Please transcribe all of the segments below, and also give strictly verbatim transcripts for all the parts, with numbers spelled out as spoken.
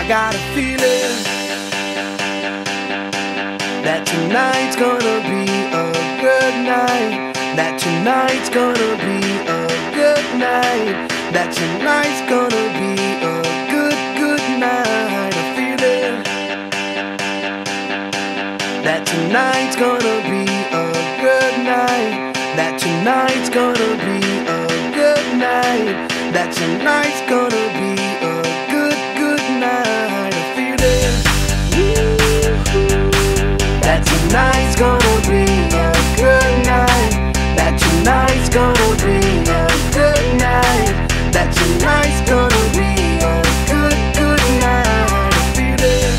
got a feeling that tonight's gonna be a good night. That tonight's gonna be a good night. That tonight's gonna be a good, good night. A feeling that tonight's gonna be a good night. That tonight's gonna be a good night. That tonight's gonna be a good, good night. A feeling that tonight's gonna be a good night. That tonight's gonna be a good night. That tonight's gonna be a good, good night. A feeling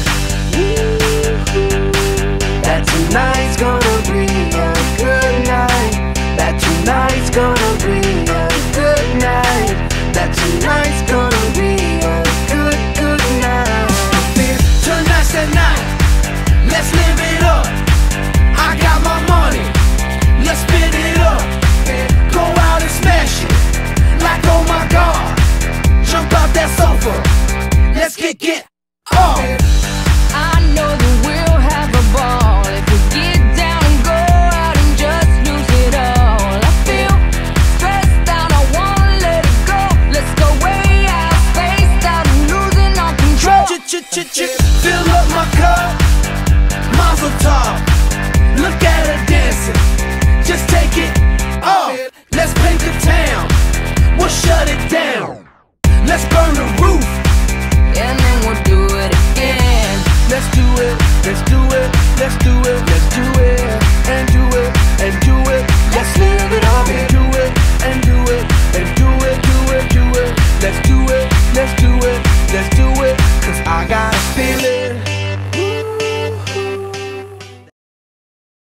that tonight's gonna be a good night. That tonight's gonna be a good night. That tonight's gonna be a good, good night. Tonight's the night, let's live it up. I got my money, let's spin it up. Go out and smash it, like oh my God. Jump out that sofa, let's kick it off. I know that we'll have a ball if we get down and go out and just lose it all. I feel stressed out, I wanna let it go. Let's go way out, spaced out and losing all control. Ch-ch-ch-ch, fill up my cup, mazel tov. Look at her dancing, just take it off. Let's paint the town, we'll shut it down. Let's burn the roof, And then we'll do it again. let's do it, let's do it, let's do it, let's do it, and do it, and do it. Let's live it up and do it, and do it,